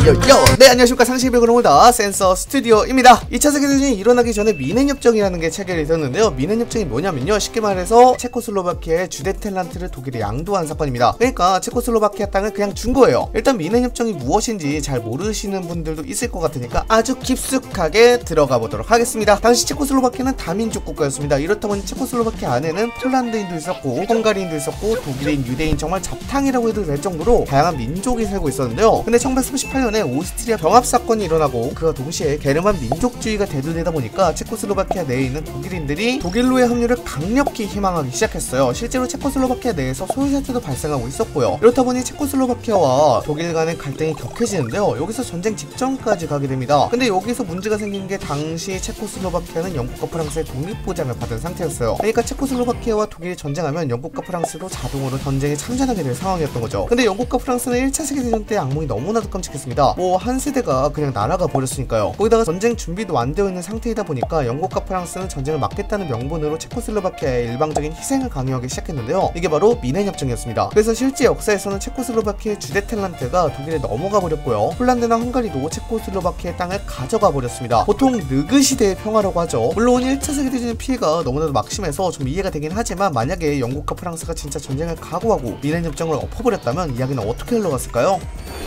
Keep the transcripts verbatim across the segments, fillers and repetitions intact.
요요요! 네, 안녕하십니까. 상식백으로 오다 센서 스튜디오입니다. 이 차 세계대전이 일어나기 전에 미넨협정이라는 게 체결이 되었는데요. 미넨협정이 뭐냐면요, 쉽게 말해서 체코슬로바키아의 주데텔란트를 독일에 양도한 사건입니다. 그러니까 체코슬로바키아 땅을 그냥 준 거예요. 일단 미넨협정이 무엇인지 잘 모르시는 분들도 있을 것 같으니까 아주 깊숙하게 들어가 보도록 하겠습니다. 당시 체코슬로바키아는 다민족 국가였습니다. 이렇다 보니 체코슬로바키아 안에는 폴란드인도 있었고 헝가리인도 있었고 독일인, 유대인, 정말 잡탕이라고 해도 될 정도로 다양한 민족이 살고 있었는데요. 근데 천구백삼십팔 년에 오스트리아 병합사건이 일어나고 그와 동시에 게르만 민족주의가 대두되다 보니까 체코슬로바키아 내에 있는 독일인들이 독일로의 합류를 강력히 희망하기 시작했어요. 실제로 체코슬로바키아 내에서 소유사태도 발생하고 있었고요. 이렇다 보니 체코슬로바키아와 독일 간의 갈등이 격해지는데요. 여기서 전쟁 직전까지 가게 됩니다. 근데 여기서 문제가 생긴 게 당시 체코슬로바키아는 영국과 프랑스의 독립보장을 받은 상태였어요. 그러니까 체코슬로바키아와 독일이 전쟁하면 영국과 프랑스도 자동으로 전쟁에 참전하게 될 상황이었던 거죠. 근데 영국과 프랑스는 일 차 세계대전 때 악몽이 너무나도 끔찍했습니다. 뭐 한 세대가 그냥 날아가 버렸으니까요. 거기다가 전쟁 준비도 안 되어 있는 상태이다 보니까 영국과 프랑스는 전쟁을 막겠다는 명분으로 체코슬로바키아의 일방적인 희생을 강요하기 시작했는데요. 이게 바로 미넨협정이었습니다. 그래서 실제 역사에서는 체코슬로바키아의 주데텔란트가 독일에 넘어가 버렸고요. 폴란드나 헝가리도 체코슬로바키아의 땅을 가져가 버렸습니다. 보통 느그 시대의 평화라고 하죠. 물론 일 차 세계대전의 피해가 너무나도 막심해서 좀 이해가 되긴 하지만, 만약에 영국과 프랑스가 진짜 전쟁을 각오하고 미넨협정을 엎어버렸다면 이야기는 어떻게 흘러갔을까요?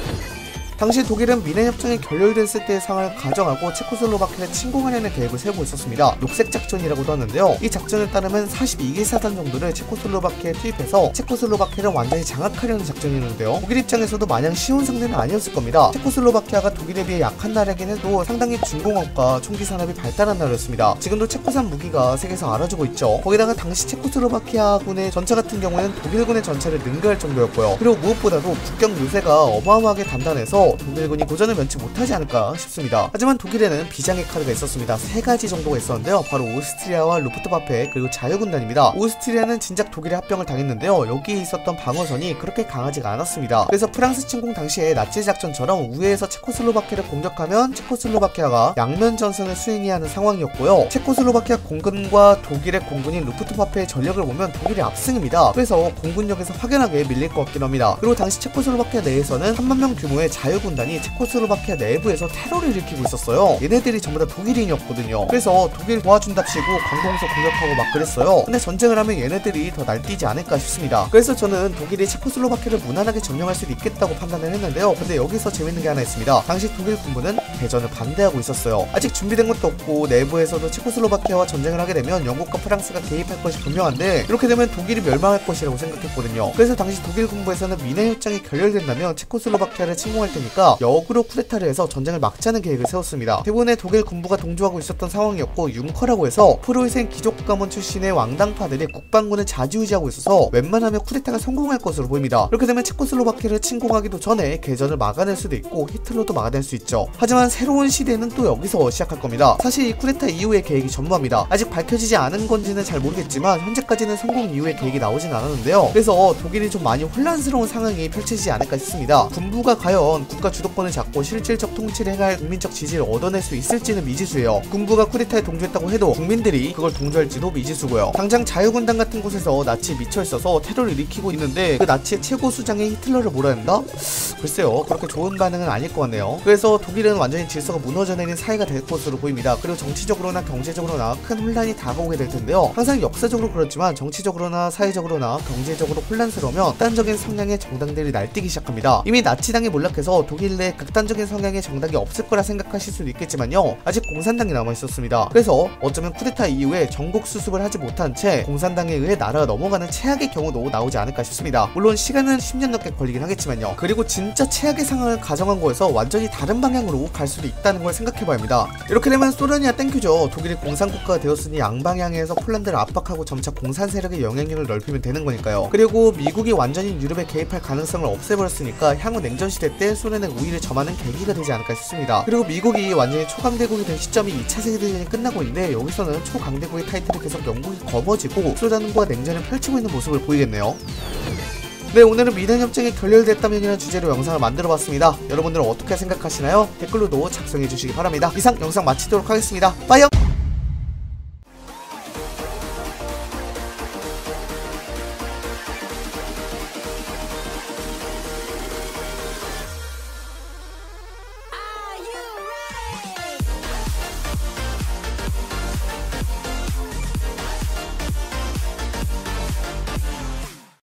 당시 독일은 미넨협정이 결렬됐을 때의 상황을 가정하고 체코슬로바키아를 침공하려는 계획을 세우고 있었습니다. 녹색 작전이라고도 하는데요. 이 작전에 따르면 사십이 개 사단 정도를 체코슬로바키아에 투입해서 체코슬로바키아를 완전히 장악하려는 작전이었는데요. 독일 입장에서도 마냥 쉬운 상대는 아니었을 겁니다. 체코슬로바키아가 독일에 비해 약한 나라이긴 해도 상당히 중공업과 총기 산업이 발달한 나라였습니다. 지금도 체코산 무기가 세계에서 알아주고 있죠. 거기다가 당시 체코슬로바키아군의 전차 같은 경우에는 독일군의 전차를 능가할 정도였고요. 그리고 무엇보다도 국경 요새가 어마어마하게 단단해서 독일군이 도전을 면치 못하지 않을까 싶습니다. 하지만 독일에는 비장의 카드가 있었습니다. 세 가지 정도가 있었는데요. 바로 오스트리아와 루프트와페, 그리고 자유군단입니다. 오스트리아는 진작 독일에 합병을 당했는데요. 여기에 있었던 방어선이 그렇게 강하지가 않았습니다. 그래서 프랑스 침공 당시에 나치 작전처럼 우회에서 체코슬로바키아를 공격하면 체코슬로바키아가 양면 전선을 수행해야 하는 상황이었고요. 체코슬로바키아 공군과 독일의 공군인 루프트와페의 전력을 보면 독일이 압승입니다. 그래서 공군력에서 확연하게 밀릴 것 같긴 합니다. 그리고 당시 체코슬로바키아 내에서는 삼만 명 규모의 자유 군단이 체코슬로바키아 내부에서 테러를 일으키고 있었어요. 얘네들이 전부 다 독일인이었거든요. 그래서 독일 도와준답시고 관공서 공격하고 막 그랬어요. 근데 전쟁을 하면 얘네들이 더 날뛰지 않을까 싶습니다. 그래서 저는 독일이 체코슬로바키아를 무난하게 점령할 수도 있겠다고 판단을 했는데요. 근데 여기서 재밌는 게 하나 있습니다. 당시 독일 군부는 대전을 반대하고 있었어요. 아직 준비된 것도 없고 내부에서도 체코슬로바키아와 전쟁을 하게 되면 영국과 프랑스가 개입할 것이 분명한데, 이렇게 되면 독일이 멸망할 것이라고 생각했거든요. 그래서 당시 독일 군부에서는 미넨협정이 결렬된다면 체코슬로바키아를 침공할 테니까 역으로 쿠데타를 해서 전쟁을 막자는 계획을 세웠습니다. 대부분의 독일 군부가 동조하고 있었던 상황이었고, 융커라고 해서 프로이센 귀족 가문 출신의 왕당파들이 국방군을 좌지우지하고 있어서 웬만하면 쿠데타가 성공할 것으로 보입니다. 이렇게 되면 체코슬로바키아를 침공하기도 전에 개전을 막아낼 수도 있고 히틀러도 막아낼 수 있죠. 하지만 새로운 시대는 또 여기서 시작할 겁니다. 사실 이 쿠데타 이후의 계획이 전무합니다. 아직 밝혀지지 않은 건지는 잘 모르겠지만 현재까지는 성공 이후의 계획이 나오진 않았는데요. 그래서 독일이 좀 많이 혼란스러운 상황이 펼쳐지지 않을까 싶습니다. 군부가 과연 국가 주도권을 잡고 실질적 통치를 행할 국민적 지지를 얻어낼 수 있을지는 미지수예요. 군부가 쿠데타에 동조했다고 해도 국민들이 그걸 동조할지도 미지수고요. 당장 자유군단 같은 곳에서 나치에 미쳐있어서 테러를 일으키고 있는데 그 나치의 최고 수장이 히틀러를 몰아낸다? 글쎄요, 그렇게 좋은 반응은 아닐 것 같네요. 그래서 독일은 완전히 질서가 무너져내는 사회가 될 것으로 보입니다. 그리고 정치적으로나 경제적으로나 큰 혼란이 다가오게 될 텐데요. 항상 역사적으로 그렇지만 정치적으로나 사회적으로나 경제적으로 혼란스러우면 극단적인 성향의 정당들이 날뛰기 시작합니다. 이미 나치당에 몰락해서 독일 내 극단적인 성향의 정당이 없을 거라 생각하실 수도 있겠지만요, 아직 공산당이 남아있었습니다. 그래서 어쩌면 쿠데타 이후에 전국 수습을 하지 못한 채 공산당에 의해 나라가 넘어가는 최악의 경우도 나오지 않을까 싶습니다. 물론 시간은 십 년 넘게 걸리긴 하겠지만요. 그리고 진짜 최악의 상황을 가정한 거에서 완전히 다른 방향으로 갈 수도 있다는 걸 생각해봐야 합니다. 이렇게 되면 소련이야 땡큐죠. 독일이 공산국가가 되었으니 양방향에서 폴란드를 압박하고 점차 공산 세력의 영향력을 넓히면 되는 거니까요. 그리고 미국이 완전히 유럽에 개입할 가능성을 없애버렸으니까 향후 냉전시대 때 소련의 우위를 점하는 계기가 되지 않을까 싶습니다. 그리고 미국이 완전히 초강대국이 된 시점이 이 차 세계대전이 끝나고 있는데, 여기서는 초강대국의 타이틀을 계속 영국이 거머쥐고 소련과 냉전을 펼치고 있는 모습을 보이겠네요. 네, 오늘은 미넨협정이 결렬됐다면이라는 주제로 영상을 만들어봤습니다. 여러분들은 어떻게 생각하시나요? 댓글로도 작성해주시기 바랍니다. 이상 영상 마치도록 하겠습니다. 빠이요!